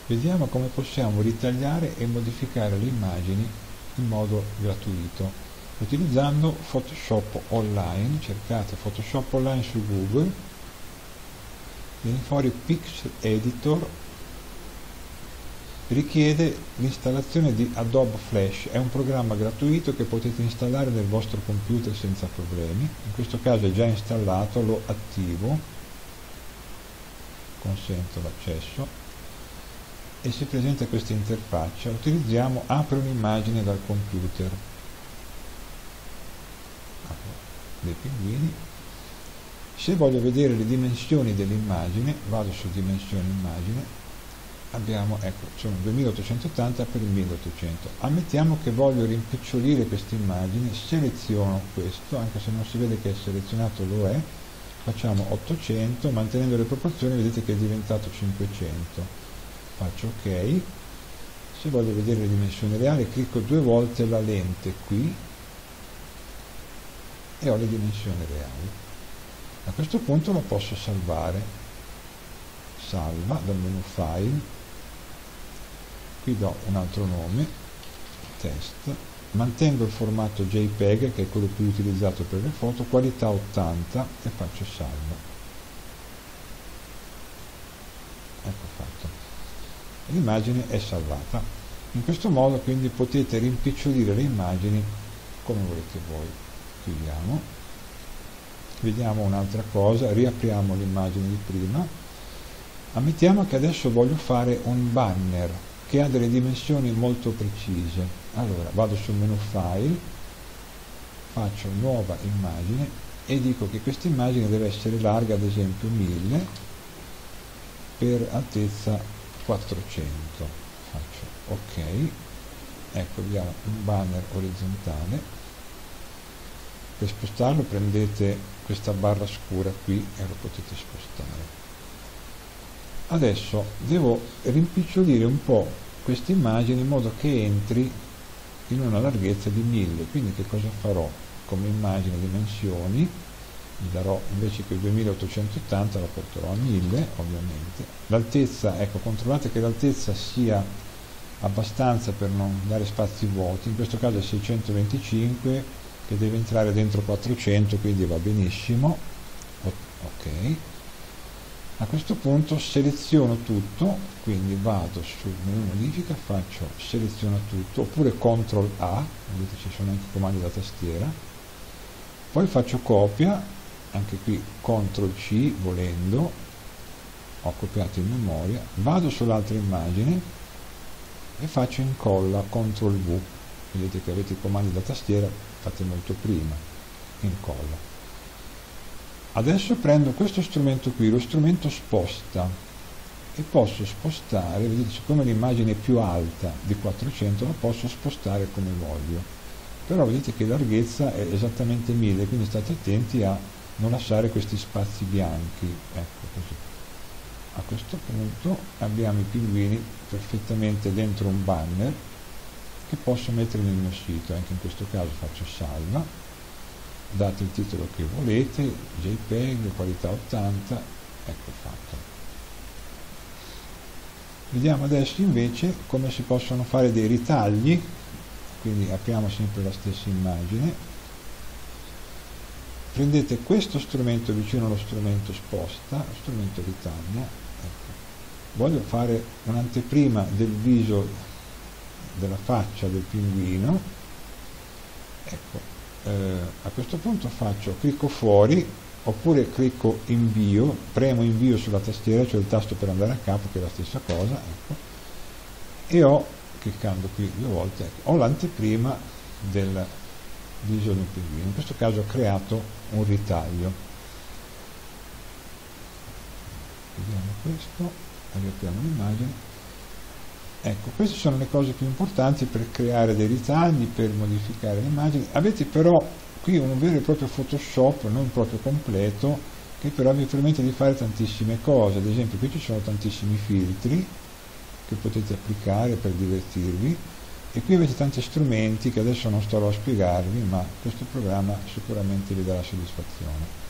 Vediamo come possiamo ritagliare e modificare le immagini in modo gratuito utilizzando Photoshop Online. Cercate Photoshop Online su Google, viene fuori Pixel Editor. Richiede l'installazione di Adobe Flash, è un programma gratuito che potete installare nel vostro computer senza problemi. In questo caso è già installato, lo attivo, consento l'accesso e si presenta questa interfaccia. Utilizziamo apri un'immagine dal computer, dei pinguini. Se voglio vedere le dimensioni dell'immagine, vado su dimensioni immagine, abbiamo, ecco, sono 2880 per il 1800. Ammettiamo che voglio rimpicciolire questa immagine, seleziono questo, anche se non si vede che è selezionato, lo è, facciamo 800, mantenendo le proporzioni vedete che è diventato 500. Faccio ok. Se voglio vedere le dimensioni reali clicco 2 volte la lente qui e ho le dimensioni reali. A questo punto lo posso salvare. Salva dal menu file, qui do un altro nome, test, mantengo il formato JPEG che è quello più utilizzato per le foto, qualità 80 e faccio salva. Ecco fatto. L'immagine è salvata. In questo modo quindi potete rimpicciolire le immagini come volete voi. Chiudiamo, vediamo un'altra cosa, riapriamo l'immagine di prima. Ammettiamo che adesso voglio fare un banner che ha delle dimensioni molto precise. Allora vado sul menu file, faccio nuova immagine e dico che questa immagine deve essere larga ad esempio 1000 per altezza 400. Faccio ok. Ecco, abbiamo un banner orizzontale. Per spostarlo prendete questa barra scura qui e lo potete spostare. Adesso devo rimpicciolire un po' questa immagine in modo che entri in una larghezza di 1000. Quindi che cosa farò? Come immagine dimensioni gli darò, invece che 2880 la porterò a 1000 ovviamente. L'altezza, ecco, controllate che l'altezza sia abbastanza per non dare spazi vuoti, in questo caso è 625 che deve entrare dentro 400, quindi va benissimo. Ok. A questo punto seleziono tutto, quindi vado sul menu modifica, faccio seleziona tutto, oppure CTRL A, vedete ci sono anche i comandi da tastiera, poi faccio copia, anche qui CTRL C volendo, ho copiato in memoria, vado sull'altra immagine e faccio incolla, CTRL V, vedete che avete i comandi da tastiera, fate molto prima, incolla. Adesso prendo questo strumento qui, lo strumento sposta, e posso spostare, vedete, siccome l'immagine è più alta di 400 la posso spostare come voglio, però vedete che la larghezza è esattamente 1000, quindi state attenti a non lasciare questi spazi bianchi, ecco così. A questo punto abbiamo i pinguini perfettamente dentro un banner che posso mettere nel mio sito, anche in questo caso faccio salva. Date il titolo che volete, JPEG, qualità 80, ecco fatto. Vediamo adesso invece come si possono fare dei ritagli, quindi apriamo sempre la stessa immagine, prendete questo strumento vicino allo strumento sposta, lo strumento ritaglia, ecco. Voglio fare un'anteprima del viso, della faccia del pinguino, ecco. A questo punto clicco fuori oppure clicco invio, premo invio sulla tastiera, cioè il tasto per andare a capo che è la stessa cosa, ecco, e ho, cliccando qui 2 volte, ecco, ho l'anteprima del viso del pinguino. In questo caso ho creato un ritaglio. Vediamo questo, riapriamo l'immagine. Ecco, queste sono le cose più importanti per creare dei ritagli, per modificare le immagini. Avete però qui un vero e proprio Photoshop, non proprio completo, che però vi permette di fare tantissime cose. Ad esempio qui ci sono tantissimi filtri che potete applicare per divertirvi, e qui avete tanti strumenti che adesso non starò a spiegarvi, ma questo programma sicuramente vi darà soddisfazione.